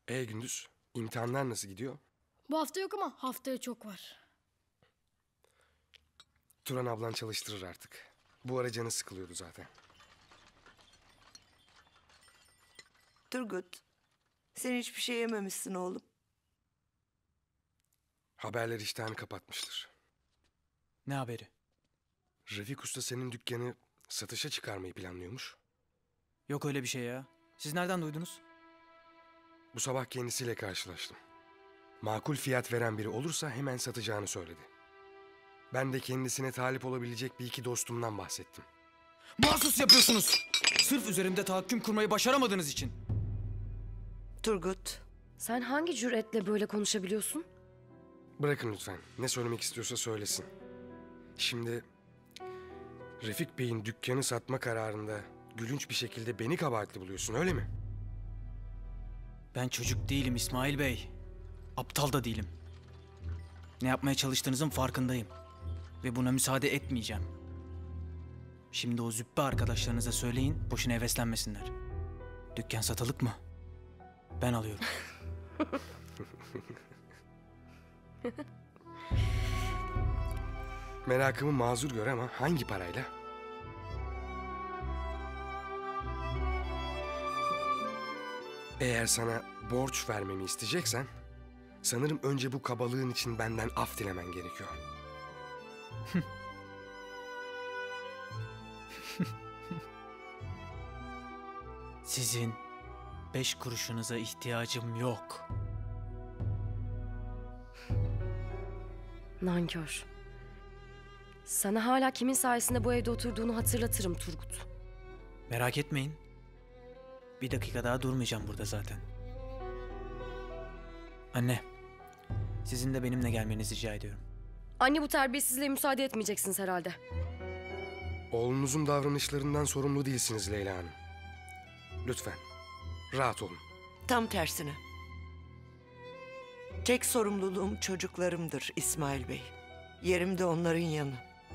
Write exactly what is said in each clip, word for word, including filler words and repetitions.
E Gündüz, imtihanlar nasıl gidiyor? Bu hafta yok ama haftaya çok var. Turan ablan çalıştırır artık. Bu ara canı sıkılıyordu zaten. Turgut, sen hiçbir şey yememişsin oğlum. Haberler iştahını kapatmıştır. Ne haberi? Refik Usta senin dükkanı satışa çıkarmayı planlıyormuş. Yok öyle bir şey ya. Siz nereden duydunuz? Bu sabah kendisiyle karşılaştım. Makul fiyat veren biri olursa hemen satacağını söyledi. Ben de kendisine talip olabilecek bir iki dostumdan bahsettim. Mahsus yapıyorsunuz. Sırf üzerimde tahakküm kurmayı başaramadığınız için. Turgut, Sen hangi cüretle böyle konuşabiliyorsun? Bırakın lütfen. Ne söylemek istiyorsa söylesin. Şimdi Refik Bey'in dükkanı satma kararında gülünç bir şekilde beni kabahatli buluyorsun, öyle mi? Ben çocuk değilim İsmail Bey. Aptal da değilim. Ne yapmaya çalıştığınızın farkındayım. Ve buna müsaade etmeyeceğim. Şimdi o züppe arkadaşlarınıza söyleyin, boşuna heveslenmesinler. Dükkan satılık mı? Ben alıyorum. Merakımı mazur gör ama hangi parayla? Eğer sana borç vermemi isteyeceksen, sanırım önce bu kabalığın için benden af dilemen gerekiyor. Sizin beş kuruşunuza ihtiyacım yok. Nankör. Sana hala kimin sayesinde bu evde oturduğunu hatırlatırım Turgut. Merak etmeyin. Bir dakika daha durmayacağım burada zaten. Anne, sizin de benimle gelmenizi rica ediyorum. Anne, bu terbiyesizliğe müsaade etmeyeceksiniz herhalde. Oğlunuzun davranışlarından sorumlu değilsiniz Leyla Hanım. Lütfen, rahat olun. tam tersine. Tek sorumluluğum çocuklarımdır İsmail Bey. Yerim de onların yanı.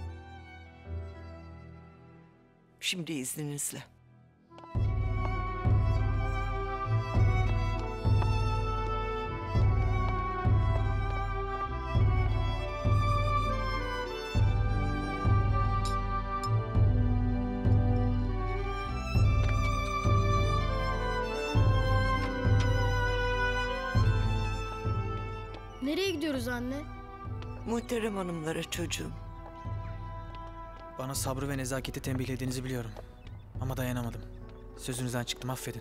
Şimdi izninizle. Nereye gidiyoruz anne? Muhterem hanımlara çocuğum. Bana sabrı ve nezaketi tembihlediğinizi biliyorum. Ama dayanamadım. Sözünüzden çıktım, affedin.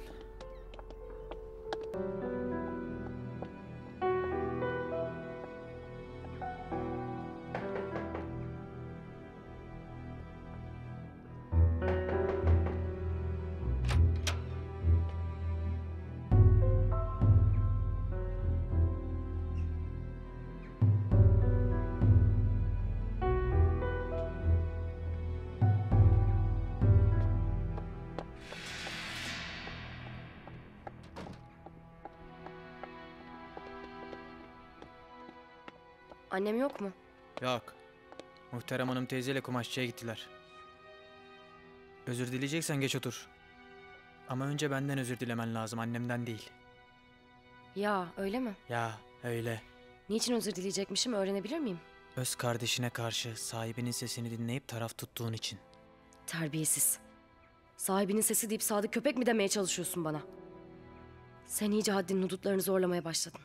Annem yok mu? Yok. Muhterem Hanım teyzeyle kumaşçıya gittiler. Özür dileyeceksen geç otur. Ama önce benden özür dilemen lazım, annemden değil. Ya öyle mi? Ya öyle. Niçin özür dileyecekmişim, öğrenebilir miyim? Öz kardeşine karşı sahibinin sesini dinleyip taraf tuttuğun için. Terbiyesiz. Sahibinin sesi deyip sadık köpek mi demeye çalışıyorsun bana? Sen iyice haddinin hudutlarını zorlamaya başladın.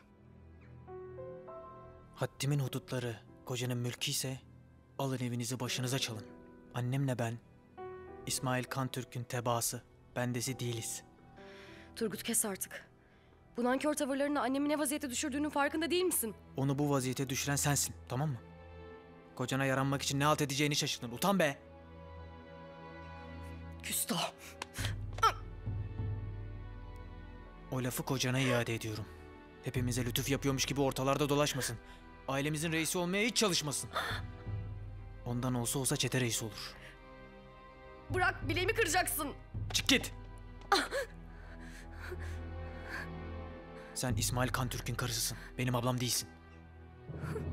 Haddimin hudutları kocanın mülkü ise alın evinizi başınıza çalın. Annemle ben, İsmail Kantürk'ün tebaası, bendesi değiliz. Turgut, kes artık. Bu nankör tavırlarını annemi ne vaziyete düşürdüğünün farkında değil misin? Onu bu vaziyete düşüren sensin, tamam mı? Kocana yaranmak için ne halt edeceğini şaşırdın. Utan be! Küstah. O lafı kocana iade ediyorum. Hepimize lütuf yapıyormuş gibi ortalarda dolaşmasın. Ailemizin reisi olmaya hiç çalışmasın. Ondan olsa olsa çete reisi olur. Bırak, bileğimi kıracaksın. Çık git! Sen İsmail Kantürk'ün karısısın. Benim ablam değilsin.